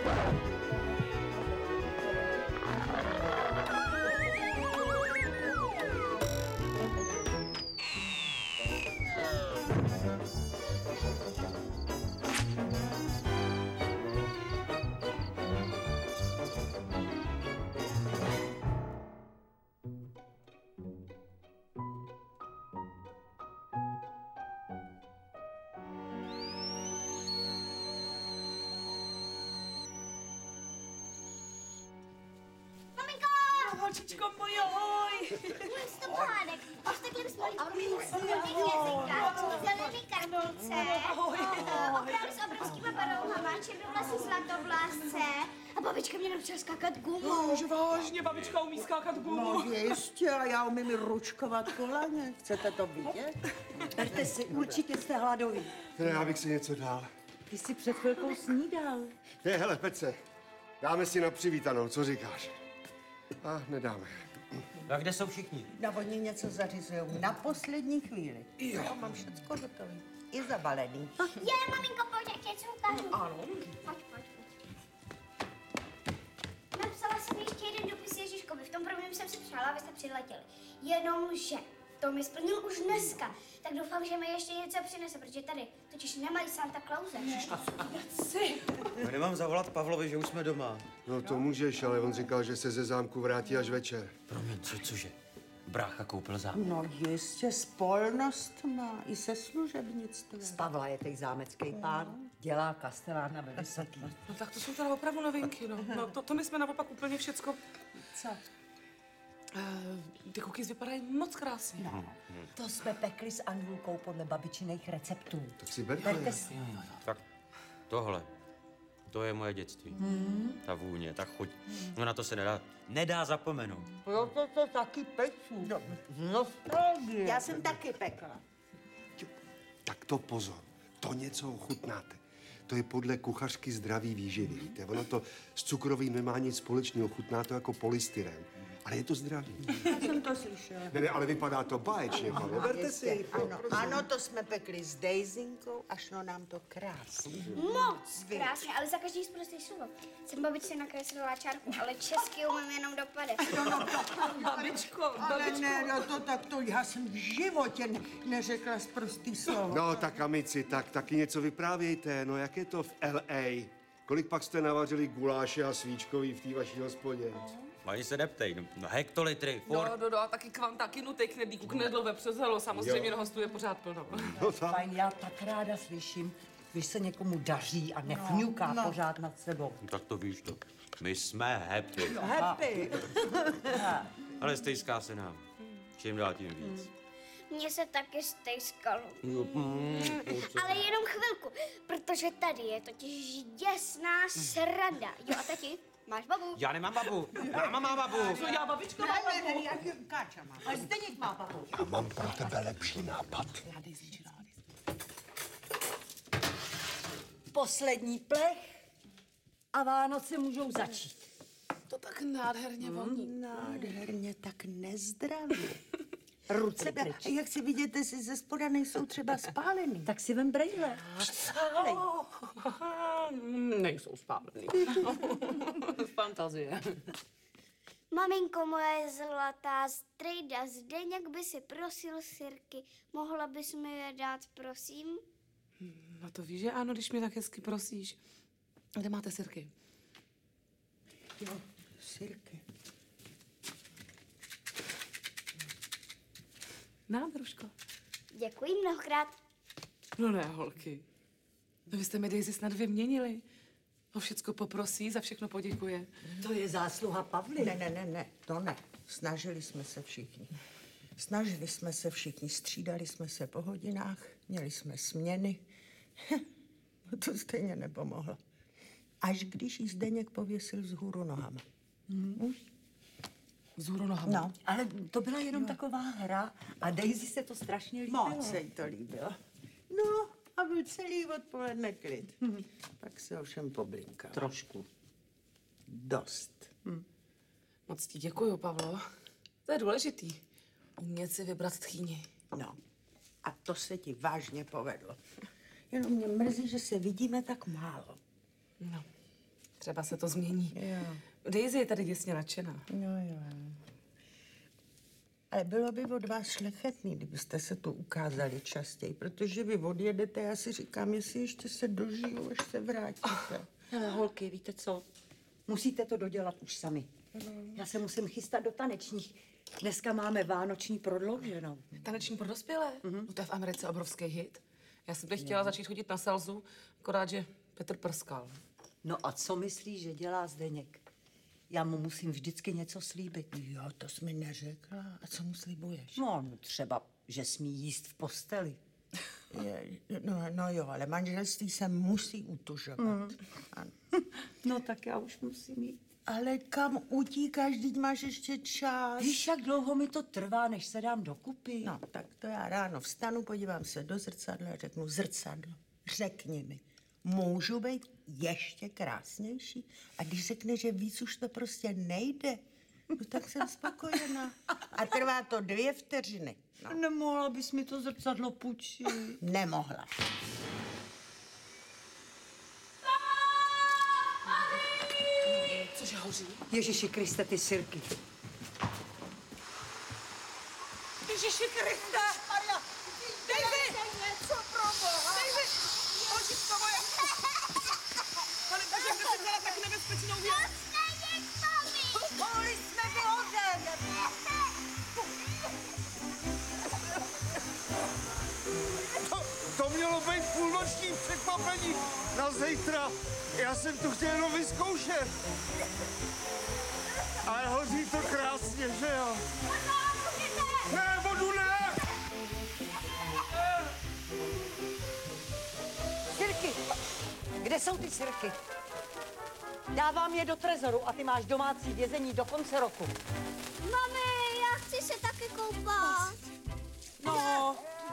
Holčičko moje, ahoj. To pohádek. Až takhle bychom mohli zelený kartulce. Opravdu s obrovskýma barouhama, černoblasý zlatovlásce. A babička mě naučila skákat gumu. Už vážně, babička umí skákat gumu. No jistě, a já umím ručkovat kolaně. Chcete to vidět? Berte si, určitě jste hladoví. Já bych si něco dal. Ty jsi před chvilkou snídal. Hele, Petře, dáme si na přivítanou, co říkáš? A nedáme. A kde jsou všichni? No, oni něco zařizujou na poslední chvíli. Jo, mám všecko hotový. I zabalený. Je, maminko, pojď, ať něco ukážu. Ano. Pojď. Napsala jsem ještě jeden dopis Ježíškovi. V tom prvním jsem si přála, abyste přiletěli. Jenomže to mi splnil už dneska. Tak doufám, že mi ještě něco přinese, protože tady totiž nemají Santa Clause. Já nemám zavolat Pavlovi, že už jsme doma. No to můžeš, ale on říkal, že se ze zámku vrátí až večer. Promiň, cože? Brácha koupil zámek. No jistě, s polnostma i se služebnictvem. Z Pavla je teď zámecký pán. Dělá kastelána ve Vysoký. No tak to jsou teda opravdu novinky, no. No to my jsme naopak úplně všecko... Co? Ty cookies vypadají moc krásně. No, to jsme pekli s Anulkou podle babičiných receptů. Tak si berte. si. Tak tohle, to je moje dětství. Ta vůně, ta chuť. No na to se nedá zapomenout. Proto to taky peču. No, nostalgie. Já jsem taky pekla. Tak to pozor, to něco ochutnáte. To je podle kuchařky zdravý výživy, víte. Ono to s cukrovým nemá nic společného, chutná to jako polystyren. Ale je to zdravý. Já jsem to slyšela. Ne, ale vypadá to báječně, Pavle. Berte si. Ano, to jsme pekli s Dejzinkou a šlo nám to krásně. Moc krásně, ale za každý sprostý slovo. Jsem babičce nakreslila čárku, ale česky umím jenom dopady. Babičko. Ale ne, no to tak to já jsem v životě neřekla sprostý slovo. No, tak amici, tak taky něco vyprávějte. No, jak je to v L.A.? Kolik pak jste navařili guláše a svíčkový v té vaší hospodě? Ani se neptej, no hektolitry, furt. No, a taky kvantaky, nutek, knedlíku, knedlové, přezelo, samozřejmě na hostů je pořád plno. No tak. Fajn, já tak ráda slyším, když se někomu daří a nefňuká pořád nad sebou. No, tak to víš to. My jsme happy. Happy. Ale stejská se nám. Čím dál tím víc. Mně se taky stejskalo. Ale jenom chvilku, protože tady je totiž děsná sranda. Jo a tati, máš babu? Já nemám babu. Máma má babu. No já babičko mám babu. Káča má. Ale Zdeněk má babu. Já mám pro tebe lepší nápad. Poslední plech a Vánoce můžou začít. To tak nádherně voní. Nádherně, tak nezdravě. Ruce pryč. Jak si vidíte, si ze spoda nejsou třeba spálený. Tak si vem brejle. Nejsou spálený. Fantazie. Maminko moje zlatá strejda, Zdeněk by si prosil sirky. Mohla bys mi je dát, prosím? No to víš, že ano, když mě tak hezky prosíš. Kde máte sirky? Jo, sirky. Nádružko. Děkuji mnohokrát. No ne, holky. No vy jste mi Daisy snad vyměnili. O všecko poprosí, za všechno poděkuje. To je zásluha Pavly. Ne, to ne. Snažili jsme se všichni. Střídali jsme se po hodinách, měli jsme směny. No to stejně nepomohlo. Až když jí Zdeněk pověsil vzhůru nohama. Vzhůru nohama. No. Ale to byla jenom taková hra a Daisy se to strašně líbilo. Moc se jí to líbilo. No, a byl celý odpoledne klid. Pak se ovšem poblinkal. Trošku. Dost. Moc ti děkuju, Pavlo. To je důležitý. Umět si vybrat tchýni. No, a to se ti vážně povedlo. Jenom mě mrzí, že se vidíme tak málo. No. Třeba se to změní. Jo. Daisy je tady děsně nadšená. Jo. Ale bylo by od vás šlechetný, kdybyste se tu ukázali častěji, protože vy odjedete, já si říkám, jestli ještě se dožiju, až se vrátíte. Ale holky, víte co? Musíte to dodělat už sami. Já se musím chystat do tanečních. Dneska máme vánoční prodlouženou. Taneční pro dospělé? No to je v Americe obrovský hit. Já jsem teď chtěla začít chodit na salzu, akorát, že Petr prskal. No a co myslíš, že dělá Zdeněk? Já mu musím vždycky něco slíbit. Jo, to jsi mi neřekla. A co mu slibuješ? No, třeba, že smí jíst v posteli. No jo, ale manželství se musí utužovat. Ano. No tak já už musím jít. Ale kam utíkáš, vždyť máš ještě čas. Víš, jak dlouho mi to trvá, než se dám dokupy? No, tak to já ráno vstanu, podívám se do zrcadla a řeknu, zrcadlo, řekni mi, můžu být ještě krásnější? A když řekne, že víc už to prostě nejde, no tak jsem spokojená. A trvá to 2 vteřiny. No. Nemohla bys mi to zrcadlo půjčit. Nemohla. Cože hoří? Ježiši Kriste, ty sirky. Ježiši Kriste! Maria! Daisy! Něco pro boha! Daisy! Holčičko moje! Pane bože, kde jsi vzala tak nebezpečnou věc? Mohli jsme vyhořet! To mělo být půlnoční překvapení na zítra. Já jsem to chtěl jenom vyzkoušet. Ale hoří to krásně, že jo? Ne, vodu ne! Sirky! Kde jsou ty sirky? Dávám je do trezoru a ty máš domácí vězení do konce roku. Mami, já chci se taky koupat. No.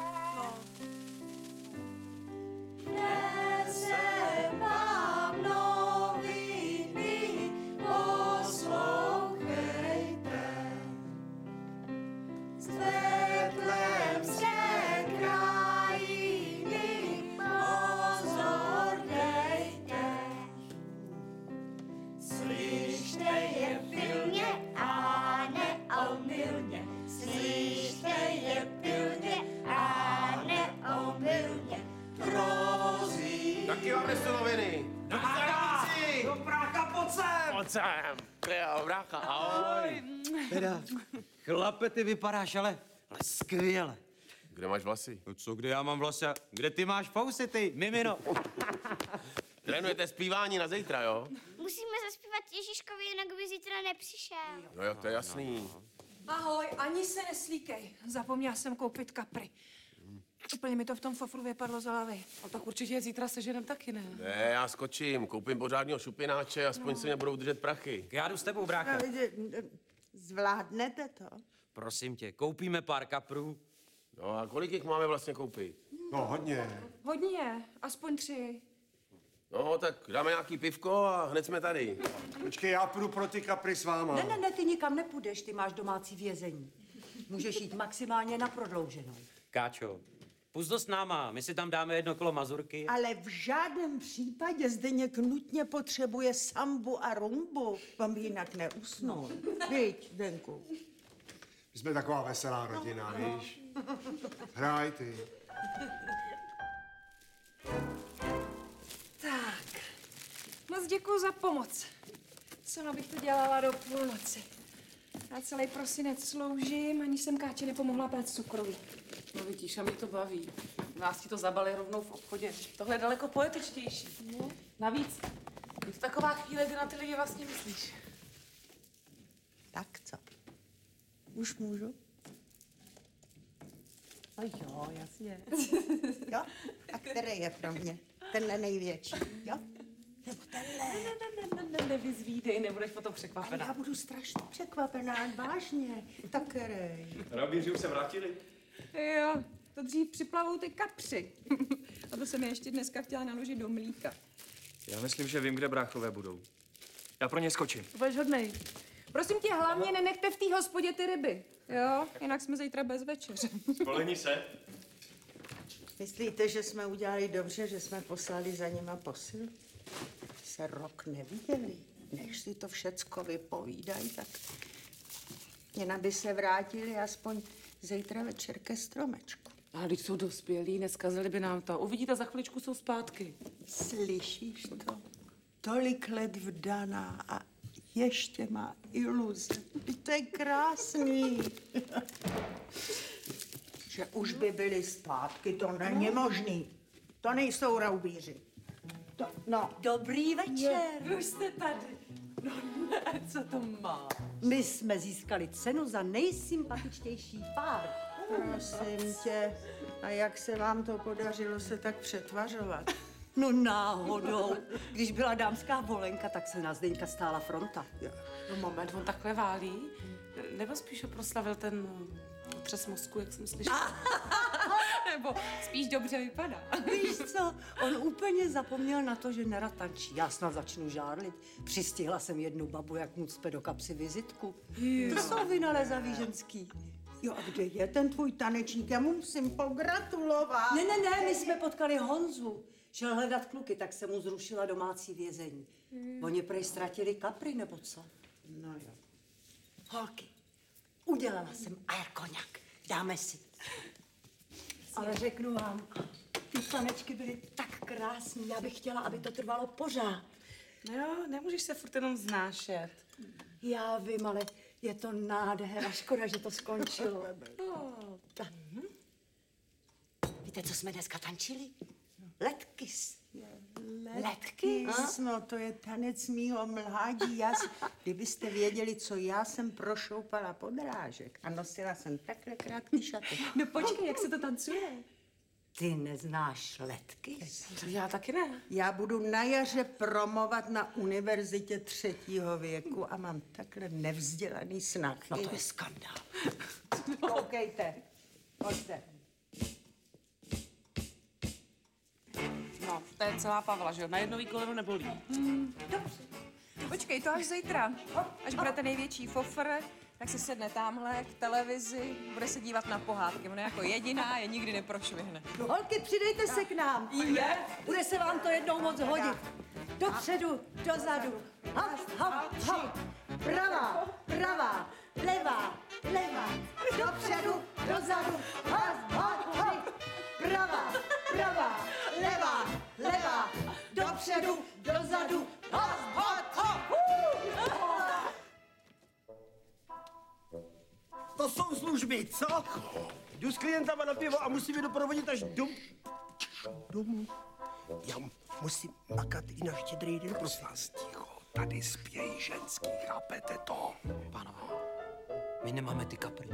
Taky vám nesu noviny. Do Prácha, pojď sem! Pojď sem. Jo, brácha, ahoj. Teda, chlape, ty vypadáš, ale skvěle. Kde máš vlasy? No co, kde já mám vlasy? Kde ty máš fousy, ty, mimino? Trénujete zpívání na zítra, jo? Musíme zaspívat Ježíškovi, jinak by zítra nepřišel. No jo, to je jasný. Ahoj, ani se neslíkej. Zapomněla jsem koupit kapry. Úplně mi to v tom fofru vypadlo z hlavy. No tak určitě zítra seženem taky, ne? Ne, já skočím, koupím pořádného šupináče, aspoň se mě budou držet prachy. Já jdu s tebou, brácha. Zvládnete to? Prosím tě, koupíme pár kaprů. No a kolik jich máme vlastně koupit? No hodně. Hodně, aspoň 3. No, tak dáme nějaký pivko a hned jsme tady. Počkej, já půjdu pro ty kapry s váma. Ne, ty nikam nepůjdeš, ty máš domácí vězení. Můžeš jít maximálně na prodlouženou. Káčo, půjď s náma, my si tam dáme 1 kolo mazurky. Ale v žádném případě Zdeněk nutně potřebuje sambu a rumbu. Vám by jinak neusnul. Viď, Zdenku? My jsme taková veselá rodina, víš? Hraj ty. Tak, moc děkuju za pomoc. Sama bych to dělala do půlnoci. Já celý prosinec sloužím, ani jsem Káči nepomohla pét cukroví. No vidíš, a mě to baví. Nás ti to zabali rovnou v obchodě. Tohle je daleko poetičtější. Navíc, je to taková chvíle, kdy na ty lidi vlastně myslíš. Tak co? Už můžu? No jo, jasně. Jo? A který je pro mě? Tenhle největší, jo? Nebo tenhle? Nevyzvídej, nebudeš potom Ale překvapená. já budu strašně překvapená, vážně. Tak který? Rabíři už se vrátili? Jo, to dřív připlavou ty kapři. A to jsem je ještě dneska chtěla naložit do mlíka. Já myslím, že vím, kde bráchové budou. Já pro ně skočím. Budeš hodnej. Prosím tě, hlavně nenechte v té hospodě ty ryby. Jo, jinak jsme zítra bez večeře. Spolehni se. Myslíte, že jsme udělali dobře, že jsme poslali za nima posil? se rok neviděli. Než si to všecko vypovídají, tak jen aby se vrátili aspoň zítra večer ke stromečku. Ale když jsou dospělí, neskazili by nám to. Uvidíte, za chviličku jsou zpátky. Slyšíš to? Tolik let vdaná a ještě má iluze. To je krásný. Že už by byli zpátky, to není možný. To nejsou raubíři. No. Dobrý večer. Vy už jste tady. No ne, co to má? My jsme získali cenu za nejsympatičtější pár. Prosím tě, a jak se vám to podařilo se tak přetvařovat? No náhodou. Když byla dámská volenka, tak se na Zdeňka stála fronta. No moment, on takhle válí? Nebo spíš ho proslavil ten třes mozku, jak jsem slyšela? Nebo spíš dobře vypadá. Víš co, on úplně zapomněl na to, že nerad tančí. Já snad začnu žárlit. Přistihla jsem jednu babu, jak mu cpe do kapsy vizitku. To jsou vynalézavý ženský. Jo, a kde je ten tvůj tanečník? Já mu musím pogratulovat. Ne, my jsme potkali Honzu. Šel hledat kluky, tak se mu zrušila domácí vězení. Oni prej ztratili kapry, nebo co? No jo. Holky, udělala jsem airkoňak. Dáme si. Ale řeknu vám, ty tanečky byly tak krásný. Já bych chtěla, aby to trvalo pořád. No jo, nemůžeš se furt jenom vznášet. Já vím, ale je to nádhera. Škoda, že to skončilo. Tak. Víte, co jsme dneska tančili? Letkys. Letkys? No, to je tanec mýho mládí. Kdybyste věděli, co já jsem prošoupala podrážek a nosila jsem takhle krátký šaty. No počkej, jak se to tancuje? Ty neznáš letkys? Já taky ne. Já budu na jaře promovat na univerzitě 3. věku a mám takhle nevzdělaný snachy. No to je skandál. Koukejte. Pojďte. No, to je celá Pavla, že jo? Na jedno koleno nebolí. Dobře. Počkej, to až zítra. Až budete největší fofr, tak se sedne tamhle k televizi, bude se dívat na pohádky. Ona jako jediná je nikdy neprošvihne. Holky, přidejte se k nám. Bude se vám to jednou moc hodit. Dopředu, dozadu. Hop, hop, hop. Pravá, pravá, levá, levá. Dopředu, dozadu. Hop, hop, hop. Pravá, pravá, levá, levá. Dopředu, dozadu. Hop, hop, hop. To jsou služby, co? Jdu s klientama na pivo a musím je doprovodit až domů. Já musím makat i na Štědrý den, prosím vás. Ticho, tady spějí ženský, chápete to? Pánové, my nemáme ty kapry.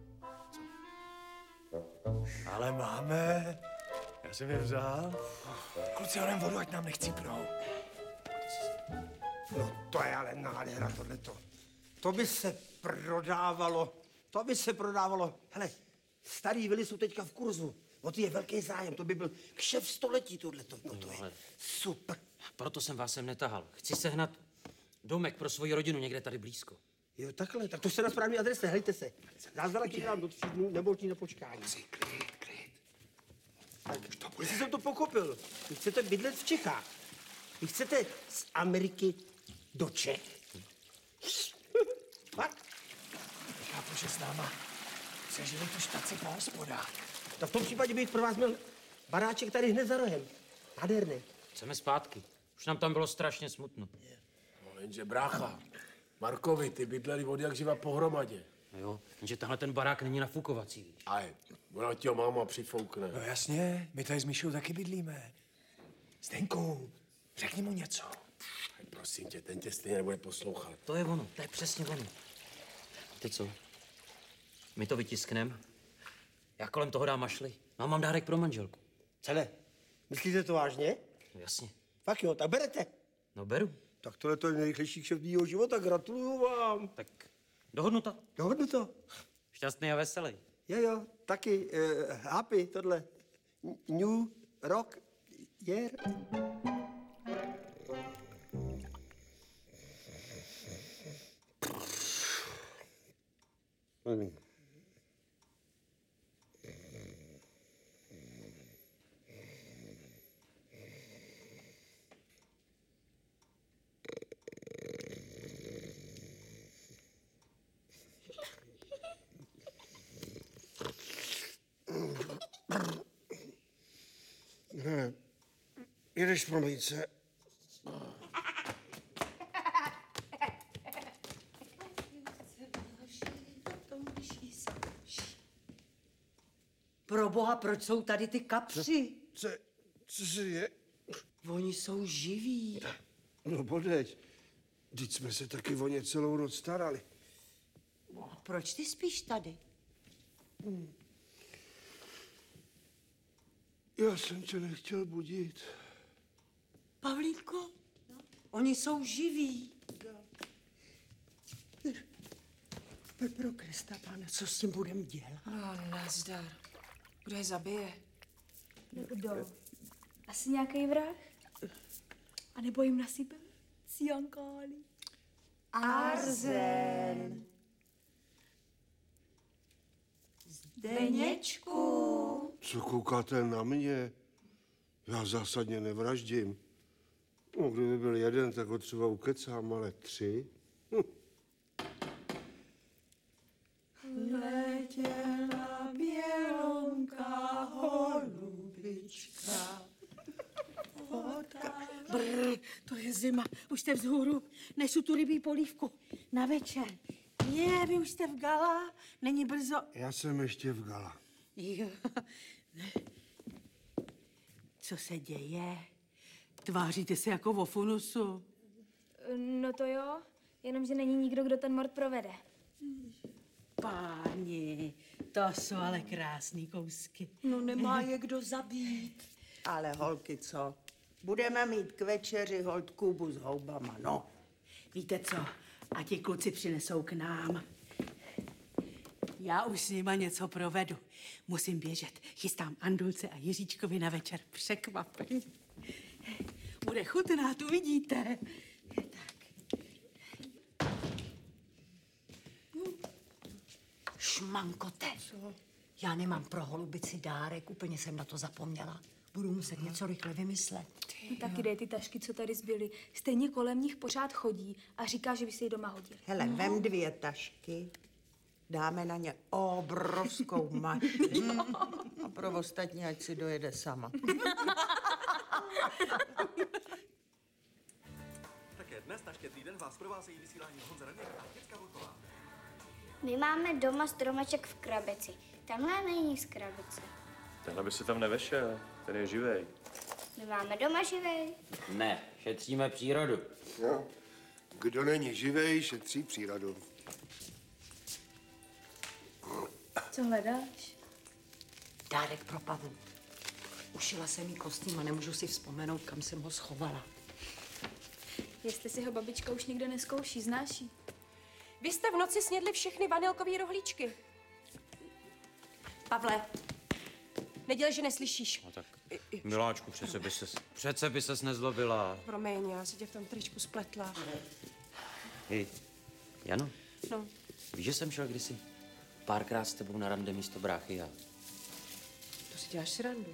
Ale máme. Já jsem je vzal. Kluci, honem vodu, ať nám nechcípnou. No to je ale nádhera tohleto. To by se prodávalo. To by se prodávalo. Hele, starý vily jsou teďka v kurzu. O ty je velký zájem. To by byl kšef století tohleto. No to je super. Proto jsem vás sem netahal. Chci sehnat domek pro svoji rodinu někde tady blízko. Jo, takhle, tak to jste na správné adrese, hejte se. Zázrak ti dám do 3 dnů, nebo na počkání. Klid. Tak, jestli jsem to pochopil, vy chcete bydlet v Čechách. Vy chcete z Ameriky do Čech. Fakt? Chápu, že s náma přežili tu štaci po hospodách. Tak v tom případě bych pro vás měl baráček tady hned za rohem. Nádherný. Chceme zpátky. Už nám tam bylo strašně smutno. No, jenže brácha, Markovi, ty bydleli od jak živa pohromadě. No jo, jenže tahle ten barák není nafukovací, víš. Aj, ona tě máma přifoukne. No jasně, my tady s Míšou taky bydlíme. Zdenku, řekni mu něco. Aj, prosím tě, ten tě stejně nebude poslouchat. To je ono, to je přesně ono. Víte co? My to vytiskneme. Já kolem toho dám mašly. Mám dárek pro manželku. Celé. Myslíte to vážně? No jasně. Fakt jo, tak berete. No beru. Tak tohle to je nejrychlejší kšeft mýho života, gratuluju vám. Tak dohodnuto. Dohodnuto. Šťastný a veselý. Jo, taky happy tohle. New Rock Year. Jedeš po mejce. Pro boha, proč jsou tady ty kapři? Co se je? Oni jsou živí. No podeď. Vždyť jsme se taky o ně celou noc starali. Proč ty spíš tady? Já jsem tě nechtěl budit. Pavlínko, oni jsou živí. Pro Krista Pána, co s tím budeme dělat? No, nazdar. Kdo je zabije? Kdo? Asi nějaký vrah? A nebo jim nasypem cyankály? Arzen. Zdeněčku. Co koukáte na mě? Já zásadně nevraždím. No, kdyby byl jeden, tak ho třeba ukecám, ale 3. Letěla bělonka holubička. Brr, to je zima, už jste vzhůru, nesu tu rybí polívku na večer. Je, vy už jste v gala, není brzo. Já jsem ještě v gala. Jo. Co se děje? Tváříte se jako o funusu. No to jo, jenomže není nikdo, kdo ten mord provede. Páni, to jsou ale krásný kousky. No nemá je kdo zabít. Ale holky, co? Budeme mít k večeři holt kubu s houbama, no. Víte co, a ti kluci přinesou k nám. Já už s nima něco provedu. Musím běžet. Chystám Andulce a Jiříčkovi na večer překvapení. Bude chutnát, uvidíte. Šmankote. Já nemám pro holubici dárek, úplně jsem na to zapomněla. Budu muset něco rychle vymyslet. No taky dej ty tašky, co tady zbyly. Stejně kolem nich pořád chodí a říká, že by se jí doma hodil. Hele, vem 2 tašky, dáme na ně obrovskou mašli a pro ostatní, ať si dojede sama. Také dnes na Štědrý den vás provázejí vysílání Honza Radek a Děcka Vlková. My máme doma stromeček v krabici. Tenhle není z krabice. Tenhle by se tam nevešel, ten je živej. My máme doma živej. Ne, šetříme přírodu. No. Kdo není živej, šetří přírodu. Co hledáš? Dárek pro Pavlu. Ušila jsem jí kostým a nemůžu si vzpomenout, kam jsem ho schovala. Jestli si ho babička už nikde neskouší, znáš jí? Vy jste v noci snědli všechny vanilkové rohlíčky. Pavle, nedělej, že neslyšíš. No tak, miláčku, přece by ses nezlobila. Promiň, já si tě v tom tričku spletla. Hej, Jano, No, víš, že jsem šel kdysi párkrát s tebou na rande místo bráchy a... to si děláš srandu.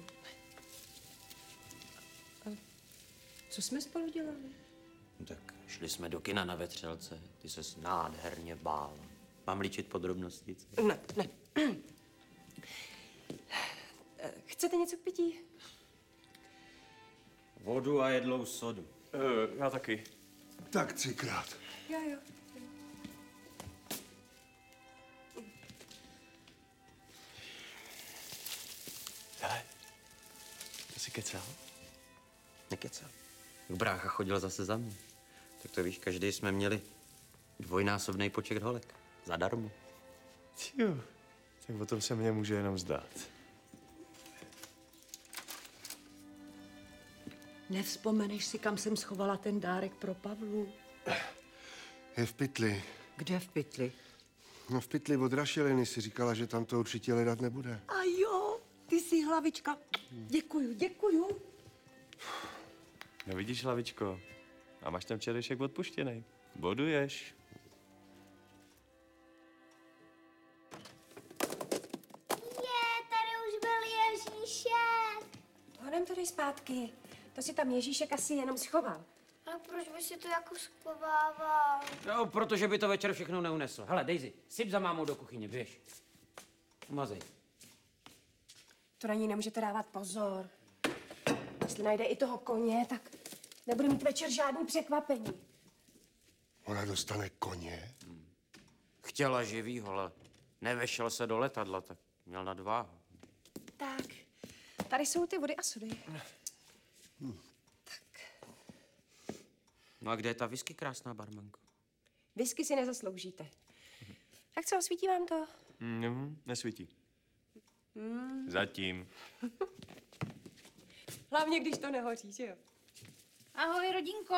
A co jsme spolu dělali? No tak šli jsme do kina na Vetřelce, ty ses nádherně bála. Mám líčit podrobnosti, co? Ne, ne. Chcete něco k pití? Vodu a jedlou sodu. Já taky. Tak 3krát. Jo. Hele, to si kecal? Nekecal. Brácha chodil zase za mnou. Tak to víš, každý jsme měli dvojnásobný počet holek. Zadarmo. Jo, tak o tom se mně může jenom zdát. Nevzpomeneš si, kam jsem schovala ten dárek pro Pavlu? Je v pytli. Kde v pytli? No v pytli od rašeliny si říkala, že tam to určitě hledat nebude. A jo, ty jsi hlavička. Děkuju. No vidíš, hlavičko, a máš ten včerejšek odpuštěnej. Boduješ. Tady už byl Ježíšek. Hodem to dej zpátky. To si tam Ježíšek asi jenom schoval. Ale proč by si to jako schovával? No, protože by to večer všechno neunesl. Hele, Daisy, syp za mámou do kuchyně, běž. Umazej. To na ní nemůžete dávat pozor. jestli najde i toho koně, tak nebude mít večer žádný překvapení. Ona dostane koně? Chtěla živýho, ale nevešel se do letadla, tak měl nadváhu. Tak, tady jsou ty vody a sody. No a kde je ta whisky, krásná barmanko? Whisky si nezasloužíte. Tak co, osvítí vám to? Nesvítí. Zatím. Hlavně, když to nehoří, že jo? Ahoj, rodinko.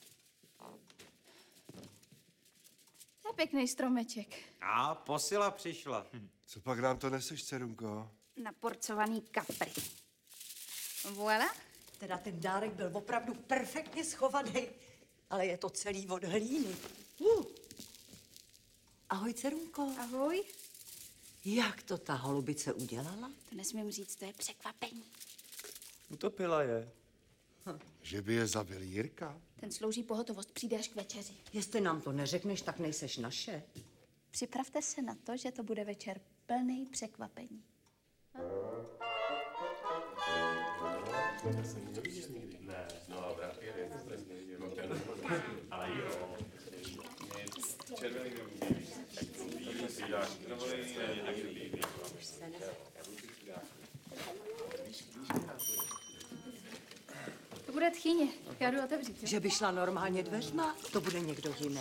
To je pěkný stromeček. A posila přišla. Co pak nám to neseš, dcerunko? Naporcovaný kapry. Voilà. Teda ten dárek byl opravdu perfektně schovaný, ale je to celý od hlíny. Ahoj, dcerunko. Ahoj. Jak to ta holubice udělala? To nesmím říct, to je překvapení. Utopila je. Že by je zabil Jirka? Ten slouží pohotovost, přijde až k večeři. Jestli nám to neřekneš, tak nejseš naše. Připravte se na to, že to bude večer plný překvapení. To bude tchýně. Já jdu otevřít. Že by šla normálně dveřma, to bude někdo jiný.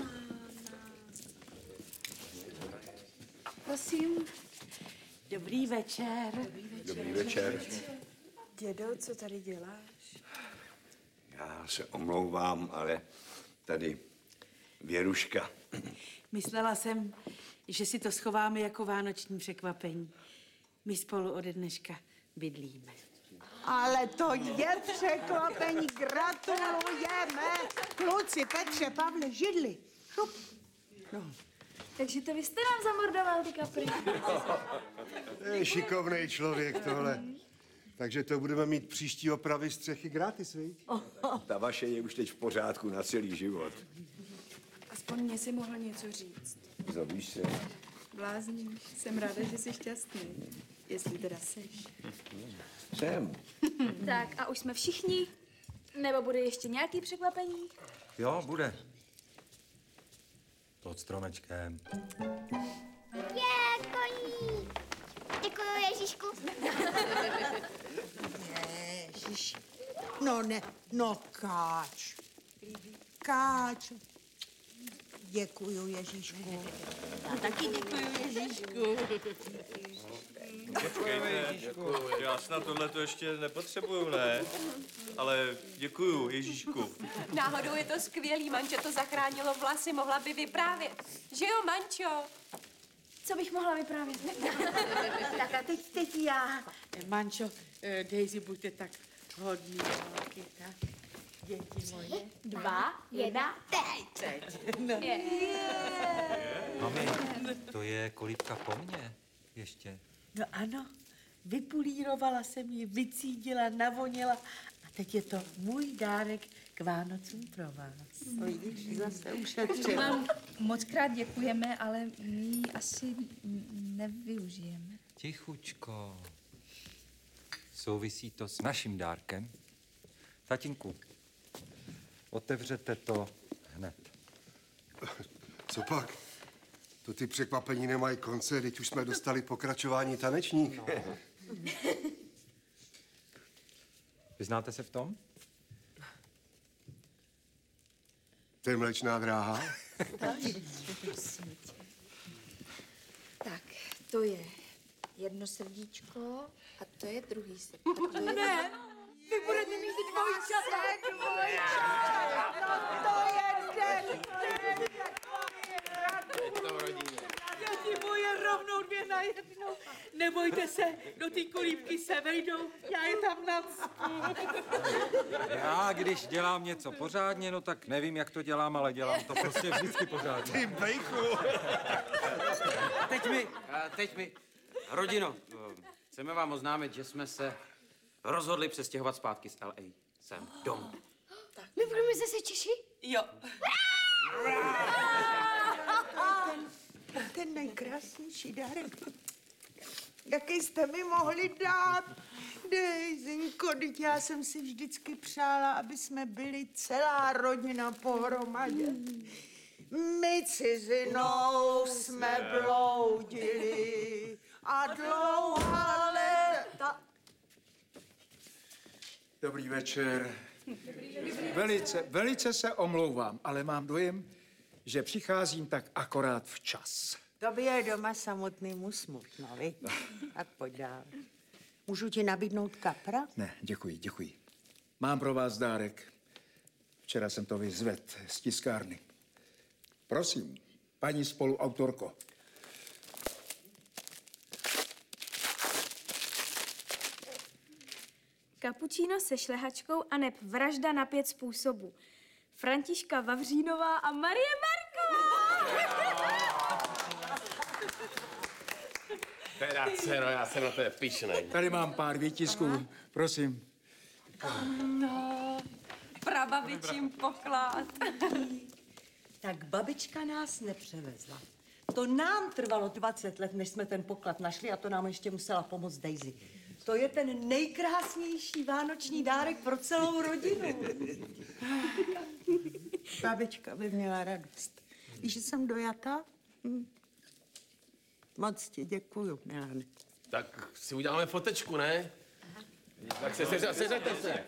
Prosím. Dobrý večer. Dobrý večer. Dědo, co tady děláš? Já se omlouvám, ale tady Věruška. Myslela jsem, že si to schováme jako vánoční překvapení. My spolu ode dneška bydlíme. Ale to je překvapení, gratulujeme. Kluci, Petře, Pavle, židli. Šup. No. Takže to vy jste nám zamordoval ty kapry. Je šikovnej člověk tohle. Takže to budeme mít příští opravy střechy gratis, viď? Ta vaše je už teď v pořádku na celý život. Aspoň mě si mohla něco říct. Zlobíš se? Blázníš, jsem ráda, že jsi šťastný. Jestli teda seš. Jsem. Tak a už jsme všichni? Nebo bude ještě nějaký překvapení? Jo, bude. Pod stromečkem. Je, koní! Děkuju, Ježíšku. Ježiš. No ne, no Káč. Káč. Děkuju, Ježíšku. A taky děkuju, Ježíšku. Počkejte, já snad tohle to ještě nepotřebuju, ne? Ale děkuju, Ježíšku. Náhodou je to skvělý, Mančo to zachránilo vlasy, mohla by vyprávět. Že jo, Mančo? Co bych mohla vyprávět? Tak a teď já. Mančo, Daisy, buďte tak hodný, holky, tak. Děti moje. 2, 1, teď. No. Mami, to je kolíbka po mně ještě. No ano, vypulírovala jsem ji, vycídila, navonila a teď je to můj dárek k Vánocům pro vás. Vidíš, zase ušetřila. Vám moc krát děkujeme, ale my ji asi nevyužijeme. Tichučko. Souvisí to s naším dárkem. Tatínku, otevřete to hned. Co pak? To ty překvapení nemají konce, teď už jsme dostali pokračování tanečník. Vyznáte se v tom? To je Mléčná dráha? Tak, to je jedno srdíčko a to je druhý srdíčko. Ne, vy budete mít dvojčata. No to je den. Děti moje rovnou 2 na 1. Nebojte se, do té kolíbky se vejdou, já je tam nacpu. Já, když dělám něco pořádně, no tak nevím, jak to dělám, ale dělám to prostě vždycky pořádně. Ty bejchu! Teď mi, rodino, chceme vám oznámit, že jsme se rozhodli přestěhovat zpátky z LA. Sem domů. My budeme zase Češi? Jo. Ten nejkrásnější dárek. Jaký jste mi mohli dát? Dejzinku, Vždyť já jsem si vždycky přála, aby jsme byli celá rodina pohromadě. My cizinou jsme bloudili a dlouhá léta. Dobrý večer. Velice se omlouvám, ale mám dojem, že přicházím tak akorát včas. Tobě je doma samotnému smutno, vi? Tak pojď dál. Můžu ti nabídnout kapra? Ne, děkuji. Mám pro vás dárek. Včera jsem to vyzvedl z tiskárny. Prosím, paní spoluautorko. Kapučíno se šlehačkou aneb vražda na 5 způsobů. Františka Vavřínová a Marie Marková! Teda, dcero, já jsem na tebe pyšnej. Tady mám pár výtisků, prosím. No, prababičím poklad. Tak babička nás nepřevezla. To nám trvalo 20 let, než jsme ten poklad našli a to nám ještě musela pomoct Daisy. To je ten nejkrásnější vánoční dárek pro celou rodinu. Babička by měla radost. Víš, že jsem dojata? Moc ti děkuju, Milane. Tak si uděláme fotečku, ne? Tak seřaďte se.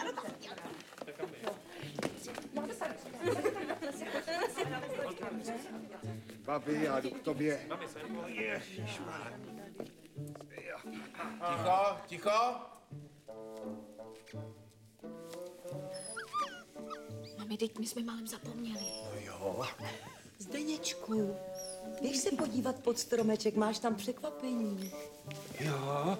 Babi, já jdu k tobě. Ticho. Mami, teď my jsme málem zapomněli. No jo. Zdeněčku, běž se podívat pod stromeček, máš tam překvapení. Jo.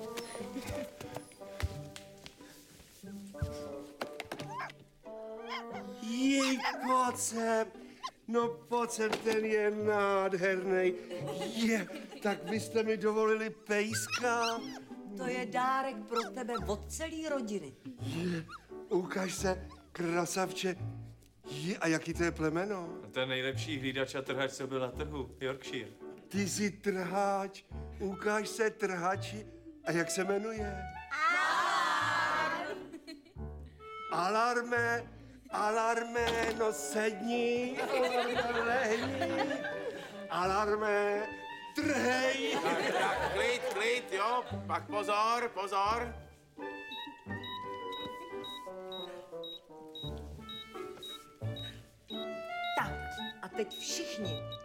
Jej, pojď sem. No pojď sem, ten je nádherný. Tak byste mi dovolili pejska? To je dárek pro tebe od celé rodiny. Ukaž se, krasavče. A jaký to je plemeno? To je nejlepší hlídač a trhač, co byl na trhu. Yorkshire. Ty jsi trháč. Ukaž se, trhači. A jak se jmenuje? Alarme. Alarme, no sedni. Alarme, lehni. Alarme, trhej. Tak, klid, jo. Pak pozor. Tak, a teď všichni